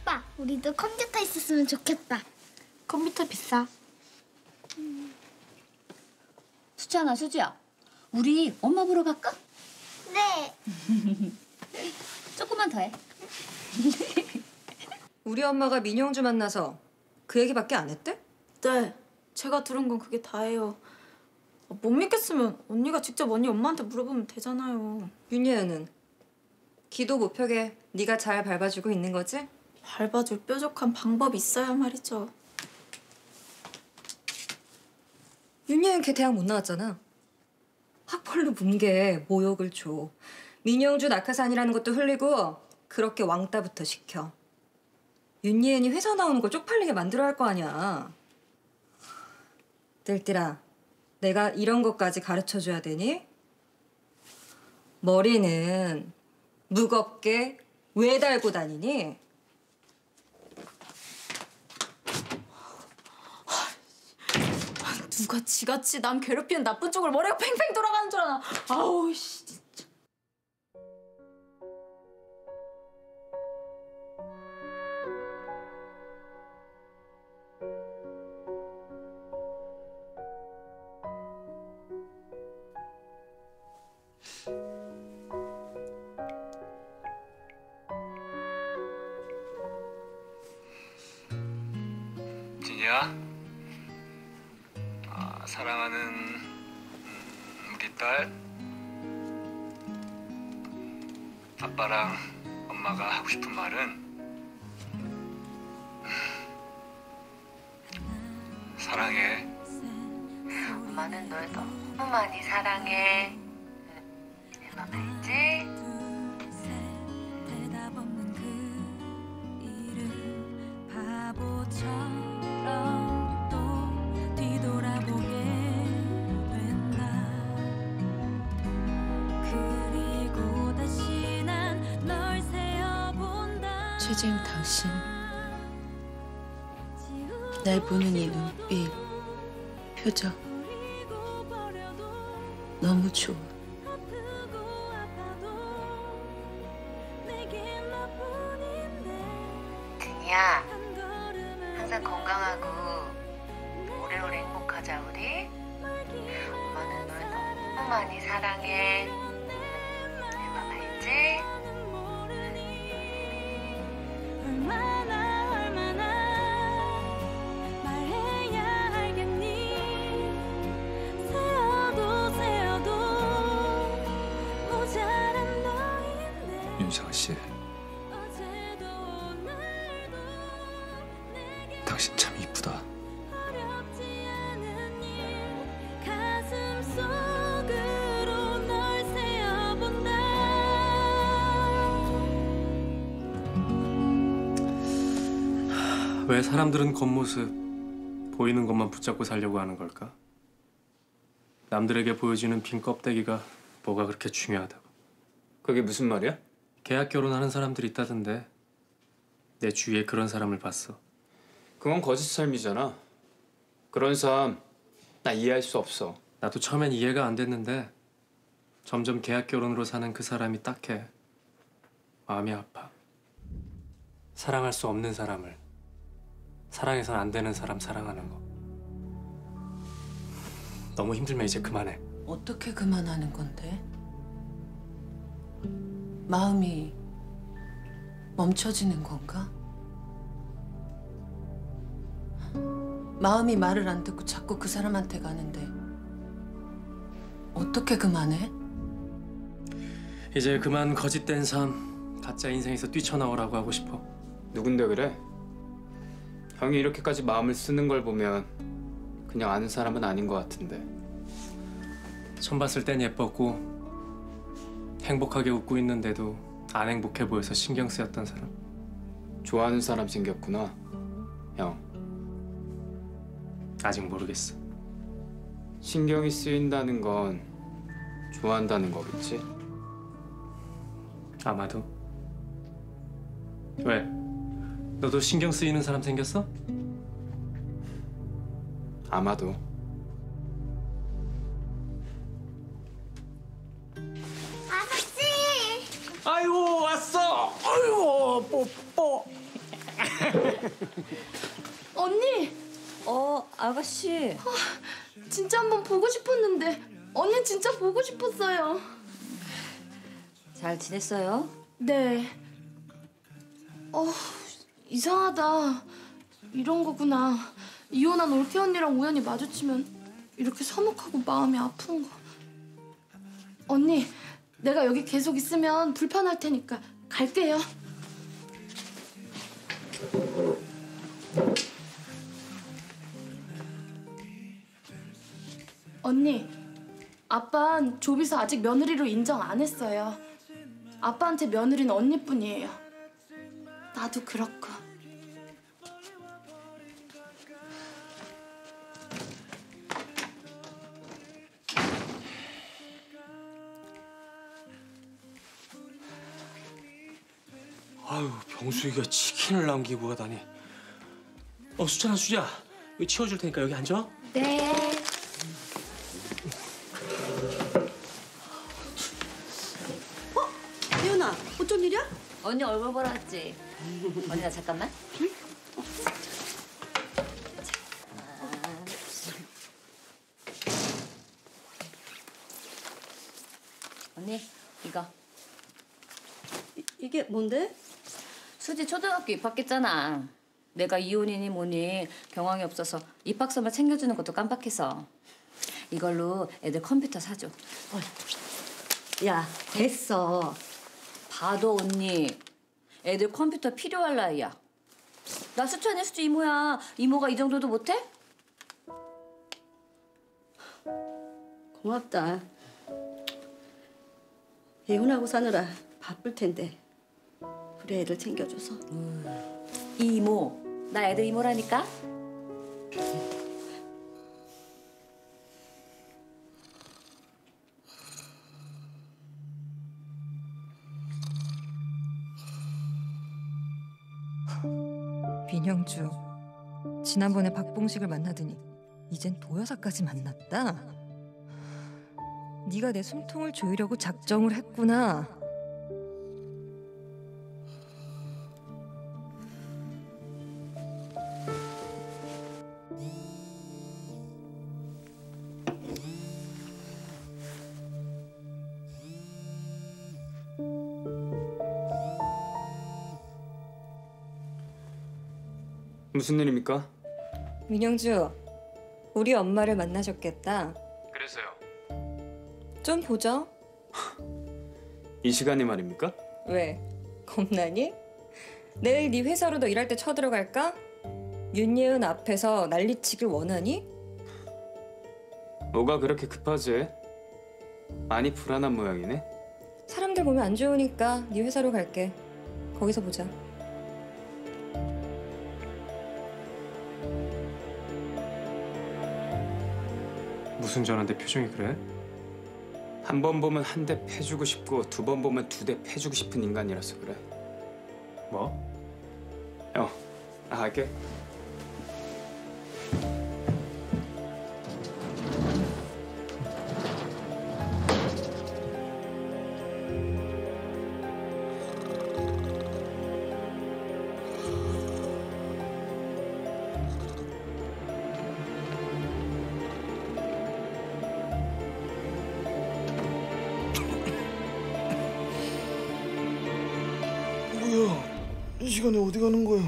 아빠, 우리도 컴퓨터 있었으면 좋겠다. 컴퓨터 비싸. 수지야, 수지야. 우리 엄마 보러 갈까? 네. 조금만 더 해. 우리 엄마가 민영주 만나서 그 얘기밖에 안 했대? 네. 제가 들은 건 그게 다예요. 못 믿겠으면 언니가 직접 언니 엄마한테 물어보면 되잖아요. 윤예은은 기도 못 펴게 네가 잘 밟아주고 있는 거지? 밟아줄 뾰족한 방법이 있어야 말이죠. 윤예은 걔 대학 못 나왔잖아. 학벌로 문게 모욕을 줘. 민영주 낙하산이라는 것도 흘리고 그렇게 왕따부터 시켜. 윤예은이 회사 나오는 걸 쪽팔리게 만들어 할 거 아니야. 뜰띠라, 내가 이런 것까지 가르쳐줘야 되니? 머리는 무겁게 왜 달고 다니니? 누가 지같이 남 괴롭히는 나쁜 쪽으로 머리가 팽팽 돌아가는 줄 아나. 아우 씨. 진짜. 진이야? 사랑하는 우리 딸 아빠랑 엄마가 하고 싶은 말은 사랑해. 엄마는 널 너무 많이 사랑해. 내 맘 알지? 최재임 당신, 날 보는 이 눈빛, 표정 너무 좋아. 진이야, 항상 건강하고 오래오래 행복하자 우리. 엄마는 널 너무 많이 사랑해. 내 맘 알지? 윤상아 씨, 당신 참 이쁘다. 왜 사람들은 겉모습, 보이는 것만 붙잡고 살려고 하는 걸까? 남들에게 보여지는 빈 껍데기가 뭐가 그렇게 중요하다고. 그게 무슨 말이야? 계약 결혼하는 사람들이 있다던데 내 주위에 그런 사람을 봤어. 그건 거짓 삶이잖아. 그런 삶 나 이해할 수 없어. 나도 처음엔 이해가 안 됐는데 점점 계약 결혼으로 사는 그 사람이 딱해. 마음이 아파. 사랑할 수 없는 사람을, 사랑해선 안 되는 사람 사랑하는 거. 너무 힘들면 이제 그만해. 어떻게 그만하는 건데? 마음이 멈춰지는 건가? 마음이 말을 안 듣고 자꾸 그 사람한테 가는데 어떻게 그만해? 이제 그만 거짓된 삶, 가짜 인생에서 뛰쳐나오라고 하고 싶어. 누군데 그래? 형이 이렇게까지 마음을 쓰는 걸 보면 그냥 아는 사람은 아닌 것 같은데. 처음 봤을 땐 예뻤고 행복하게 웃고 있는데도 안 행복해 보여서 신경 쓰였던 사람. 좋아하는 사람 생겼구나, 형. 아직 모르겠어. 신경이 쓰인다는 건 좋아한다는 거겠지? 아마도. 왜? 너도 신경 쓰이는 사람 생겼어? 아마도. 아저씨! 아이고 왔어. 아이고 뽀뽀. 언니! 아가씨. 진짜 한번 보고 싶었는데 언니 진짜 보고 싶었어요. 잘 지냈어요? 네. 이상하다. 이런 거구나. 이혼한 올케 언니랑 우연히 마주치면 이렇게 서먹하고 마음이 아픈 거. 언니, 내가 여기 계속 있으면 불편할 테니까 갈게요. 언니, 아빠는 조비서 아직 며느리로 인정 안 했어요. 아빠한테 며느리는 언니뿐이에요. 나도 그렇고. 아유, 병수이가 치킨을 남기고 가다니. 수찬아, 수지야. 이거 치워줄 테니까 여기 앉아. 네. 예은아, 어쩐 일이야? 언니 얼굴 보러 왔지. 언니가 잠깐만. 응? 언니 이거. 이게 뭔데? 수지 초등학교 입학했잖아. 내가 이혼이니 뭐니 경황이 없어서 입학서만 챙겨주는 것도 깜빡해서. 이걸로 애들 컴퓨터 사줘. 야, 됐어. 봐도 언니. 애들 컴퓨터 필요할 나이야. 나 수찬이 수지 이모야. 이모가 이 정도도 못해? 고맙다. 예훈하고 사느라 바쁠 텐데. 그래, 애들 챙겨줘서. 이모. 나 애들 이모라니까. 민영주, 지난번에 박봉식을 만나더니 이젠 도여사까지 만났다. 네가 내 숨통을 조이려고 작정을 했구나. 무슨 일입니까? 민영주, 우리 엄마를 만나셨겠다. 그래서요. 좀 보죠. 이 시간이 말입니까? 왜? 겁나니? 내일 네 회사로 너 일할 때 쳐들어갈까? 윤예은 앞에서 난리치길 원하니? 뭐가 그렇게 급하지? 많이 불안한 모양이네. 사람들 보면 안 좋으니까 네 회사로 갈게. 거기서 보자. 무슨 전화인데 표정이 그래? 한 번 보면 한 대 패주고 싶고 두 번 보면 두 대 패주고 싶은 인간이라서 그래. 뭐? 나갈게. 뭐야? 이 시간에 어디 가는 거야?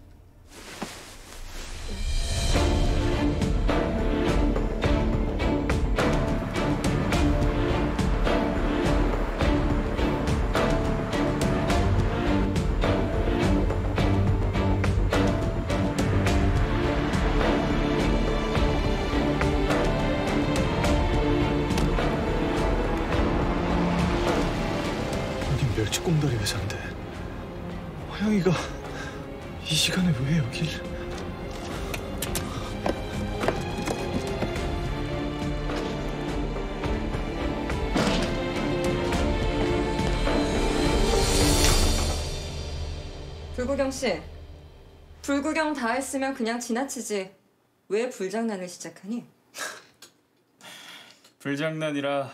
니 멸치꽁다리 회사인데 화영이가 이 시간에 왜 여길? 불구경 씨, 불구경 다 했으면 그냥 지나치지. 왜 불장난을 시작하니? 불장난이라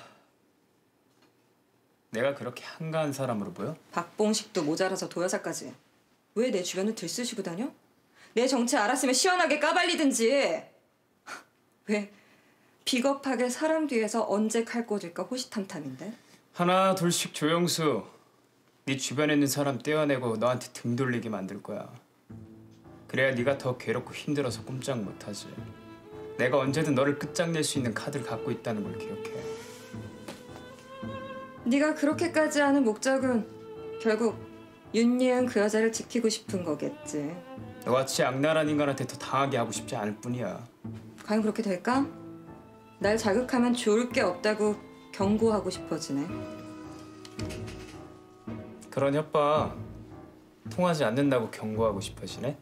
내가 그렇게 한가한 사람으로 보여? 박봉식도 모자라서 도여사까지. 왜 내 주변을 들쑤시고 다녀? 내 정체 알았으면 시원하게 까발리든지. 왜 비겁하게 사람 뒤에서 언제 칼 꽂을까 호시탐탐인데? 하나 둘씩 조영수. 네 주변에 있는 사람 떼어내고 너한테 등 돌리게 만들 거야. 그래야 네가 더 괴롭고 힘들어서 꼼짝 못하지. 내가 언제든 너를 끝장낼 수 있는 카드를 갖고 있다는 걸 기억해. 네가 그렇게까지 하는 목적은 결국 윤예은 그 여자를 지키고 싶은 거겠지. 너같이 악랄한 인간한테 더 당하게 하고 싶지 않을 뿐이야. 과연 그렇게 될까? 날 자극하면 좋을 게 없다고 경고하고 싶어지네. 그런 협박 통하지 않는다고 경고하고 싶어지네?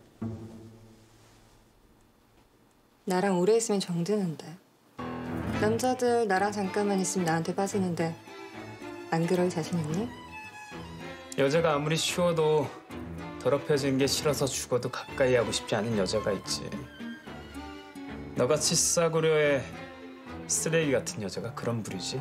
나랑 오래 있으면 정드는데. 남자들 나랑 잠깐만 있으면 나한테 빠지는데 안 그럴 자신 있니? 여자가 아무리 쉬워도 더럽혀지는 게 싫어서 죽어도 가까이 하고 싶지 않은 여자가 있지. 너같이 싸구려의 쓰레기 같은 여자가 그런 부류지.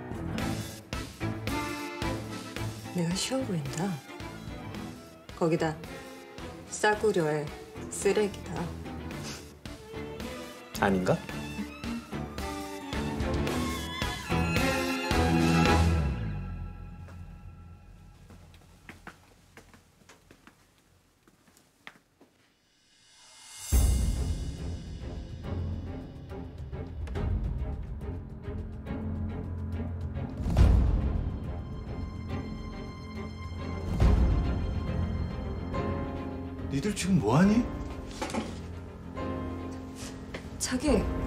내가 쉬워 보인다. 거기다 싸구려의 쓰레기다. 아닌가? 니들 지금 뭐하니? 자기